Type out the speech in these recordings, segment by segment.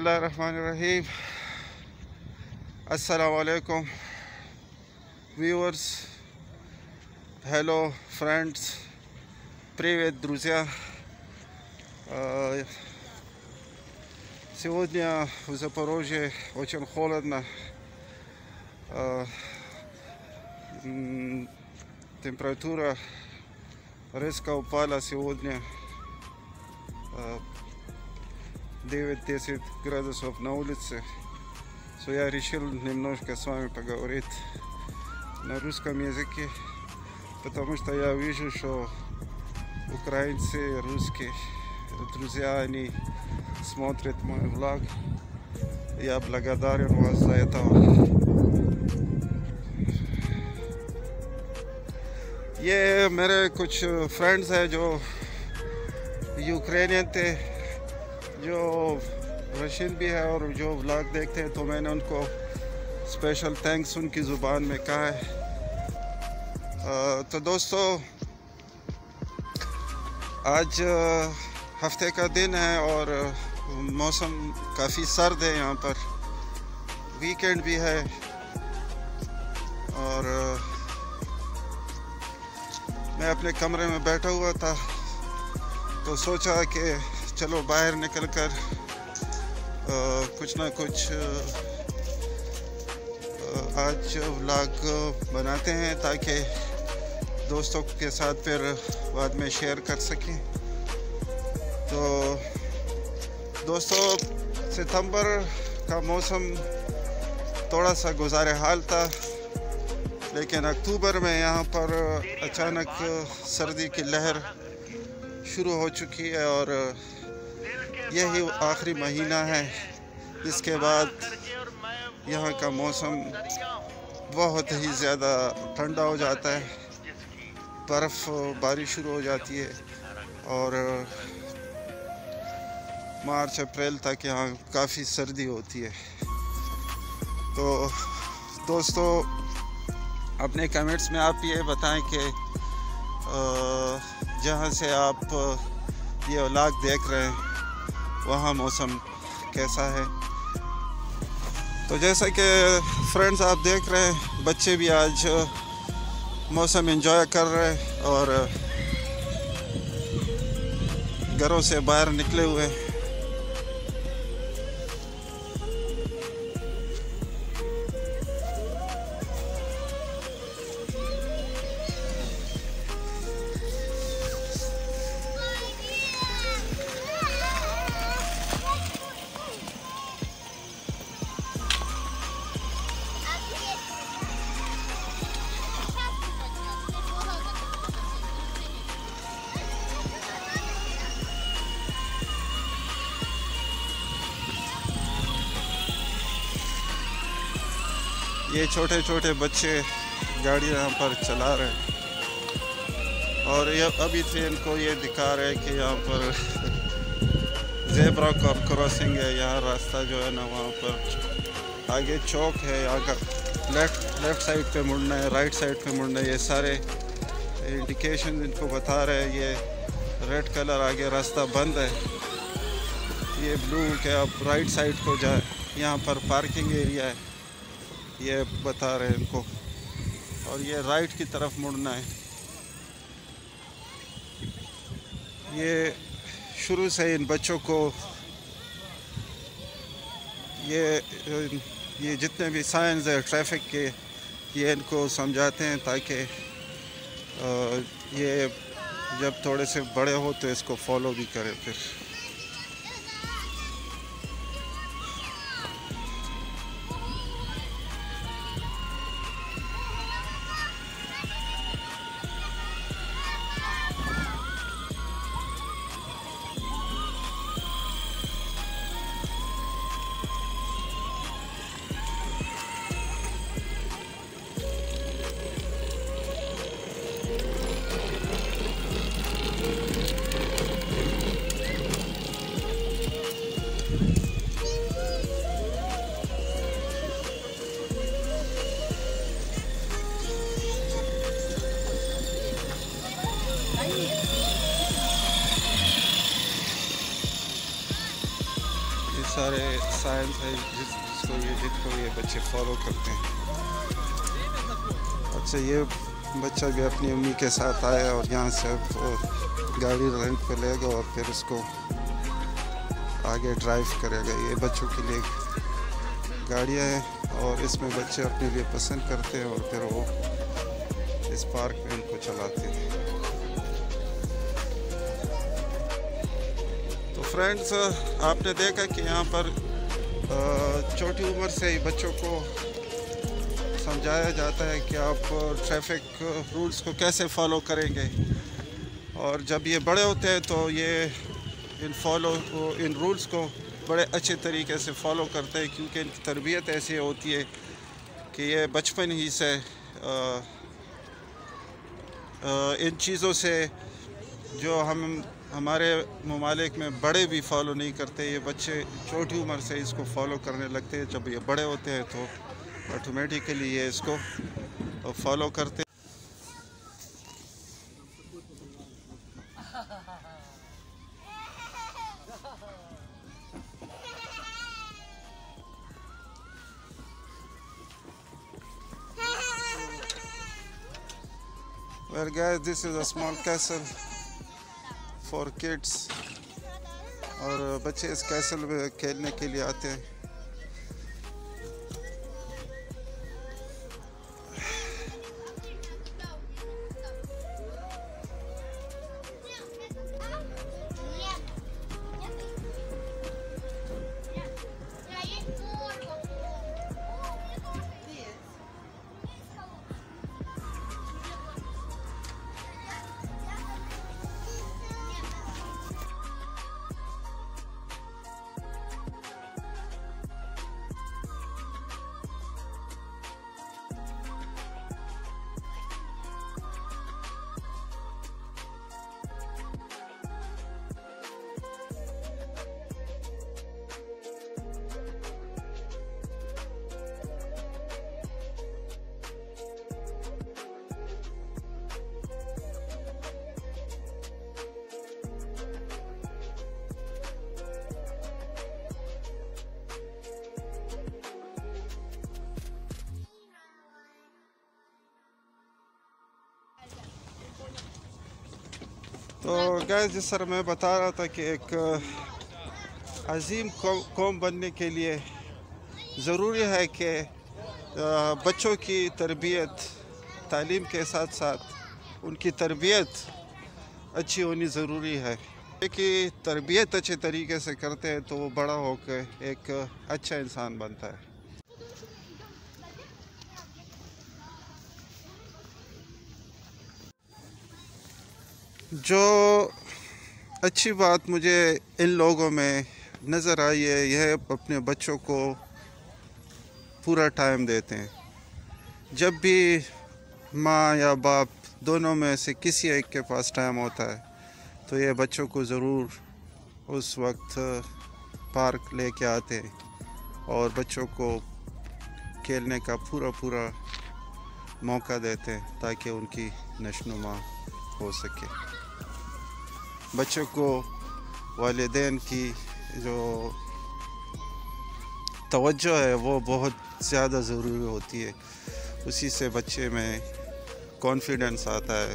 Bismillahirrahmanirrahim. Assalamu alaikum viewers, hello friends, привет, друзья. Сегодня в Запорожье очень холодно. Температура резко упала сегодня 9-10 градусов на улице. Я решил немножко с вами поговорить на русском языке, потому что я вижу, что украинцы, русские друзья, они смотрят мой влог. Я благодарен вас за это. ये मेरे कुछ फ्रेंड्स हैं जो यूक्रेनियन थे, जो रशियन भी है और जो व्लॉग देखते हैं, तो मैंने उनको स्पेशल थैंक्स उनकी ज़ुबान में कहा है। तो दोस्तों, आज हफ्ते का दिन है और मौसम काफ़ी सर्द है। यहाँ पर वीकेंड भी है और मैं अपने कमरे में बैठा हुआ था, तो सोचा कि चलो बाहर निकल कर कुछ ना कुछ आज व्लॉग बनाते हैं, ताकि दोस्तों के साथ फिर बाद में शेयर कर सकें। तो दोस्तों, सितंबर का मौसम थोड़ा सा गुज़ारे हाल था, लेकिन अक्टूबर में यहाँ पर अचानक सर्दी की लहर शुरू हो चुकी है और यही आखिरी महीना है। इसके बाद यहाँ का मौसम बहुत ही ज़्यादा ठंडा हो जाता है, बर्फ़ बारिश शुरू हो जाती है और मार्च अप्रैल तक यहाँ काफ़ी सर्दी होती है। तो दोस्तों, अपने कमेंट्स में आप ये बताएं कि जहाँ से आप ये व्लॉग देख रहे हैं वहाँ मौसम कैसा है। तो जैसा कि फ्रेंड्स आप देख रहे हैं, बच्चे भी आज मौसम एंजॉय कर रहे हैं और घरों से बाहर निकले हुए हैं। ये छोटे छोटे बच्चे गाड़ी यहाँ पर चला रहे हैं और ये अभी से इनको ये दिखा रहे हैं कि यहाँ पर ज़ेब्रा क्रॉसिंग है। यहाँ रास्ता जो है ना, वहाँ पर आगे चौक है, यहाँ का लेफ़्ट साइड पे मुड़ना है, राइट साइड पे मुड़ना है। ये सारे इंडिकेशन इनको बता रहे हैं। ये रेड कलर आगे रास्ता बंद है, ये ब्लू के आप राइट साइड को जाए, यहाँ पर पार्किंग एरिया है, ये बता रहे हैं इनको, और ये राइट की तरफ मुड़ना है। ये शुरू से इन बच्चों को ये जितने भी साइंस है ट्रैफिक के, ये इनको समझाते हैं, ताकि ये जब थोड़े से बड़े हो तो इसको फॉलो भी करें फिर। सारे साइंस है जिनको ये बच्चे फॉलो करते हैं। अच्छा, ये बच्चा भी अपनी अम्मी के साथ आया और यहाँ से अब गाड़ी रेंट पे लेगा और फिर उसको आगे ड्राइव करेगा। ये बच्चों के लिए गाड़ियाँ हैं और इसमें बच्चे अपने लिए पसंद करते हैं और फिर वो इस पार्क में इनको चलाते हैं। तो फ्रेंड्स, आपने देखा कि यहाँ पर छोटी उम्र से ही बच्चों को समझाया जाता है कि आप ट्रैफिक रूल्स को कैसे फॉलो करेंगे, और जब ये बड़े होते हैं तो ये इन रूल्स को बड़े अच्छे तरीके से फॉलो करते हैं, क्योंकि इनकी तरबियत ऐसी होती है कि ये बचपन ही से इन चीज़ों से जो हमारे ममालिक में बड़े भी फॉलो नहीं करते, ये बच्चे छोटी उम्र से इसको फॉलो करने लगते हैं। जब ये बड़े होते हैं तो ऑटोमेटिकली ये इसको फॉलो करते। Well guys, this is a small castle for kids, और बच्चे इस कैसल में खेलने के लिए आते हैं। तो गैस, जिस तरह मैं बता रहा था कि एक अजीम कौम बनने के लिए ज़रूरी है कि बच्चों की तरबियत, तालीम के साथ साथ उनकी तरबियत अच्छी होनी ज़रूरी है। कि तरबियत अच्छे तरीके से करते हैं तो वो बड़ा होकर एक अच्छा इंसान बनता है। जो अच्छी बात मुझे इन लोगों में नज़र आई है, यह अपने बच्चों को पूरा टाइम देते हैं। जब भी माँ या बाप दोनों में से किसी एक के पास टाइम होता है तो ये बच्चों को ज़रूर उस वक्त पार्क लेके आते हैं और बच्चों को खेलने का पूरा मौका देते हैं ताकि उनकी नशोनुमा हो सके। बच्चों को वालिदैन की जो तवज्जो है वो बहुत ज़्यादा ज़रूरी होती है, उसी से बच्चे में कॉन्फिडेंस आता है।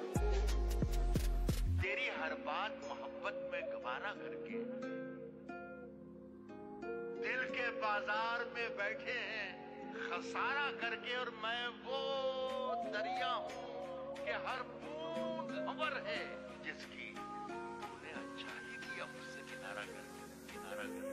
मोहब्बत में गवारा करके बाजार में बैठे हैं खसारा करके, और मैं वो दरिया हूँ कि हर बूंद खबर है जिसकी तूने अच्छा ही किया मुझसे किनारा कर, किनारा कर।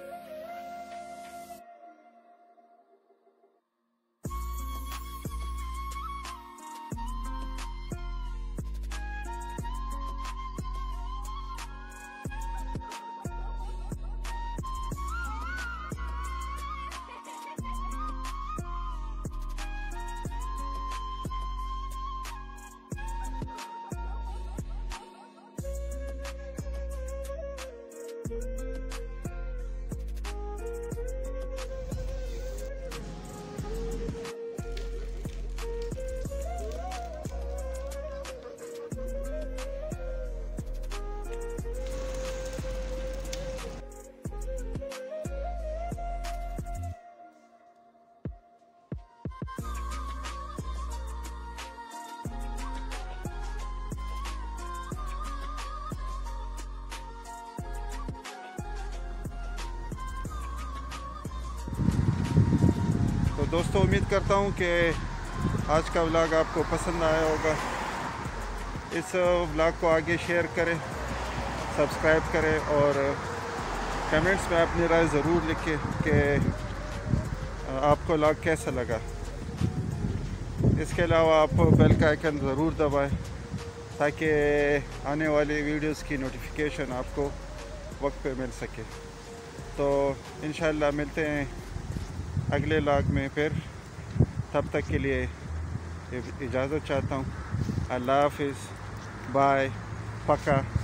तो दोस्तों उम्मीद करता हूँ कि आज का व्लॉग आपको पसंद आया होगा। इस व्लॉग को आगे शेयर करें, सब्सक्राइब करें और कमेंट्स में अपनी राय ज़रूर लिखें कि आपको व्लॉग कैसा लगा। इसके अलावा आप बेल का आइकन ज़रूर दबाएं ताकि आने वाली वीडियोस की नोटिफिकेशन आपको वक्त पे मिल सके। तो इंशाल्लाह मिलते हैं अगले व्लॉग में फिर। तब तक के लिए इजाज़त चाहता हूँ। अल्लाह हाफिज़, बाय, पक्का।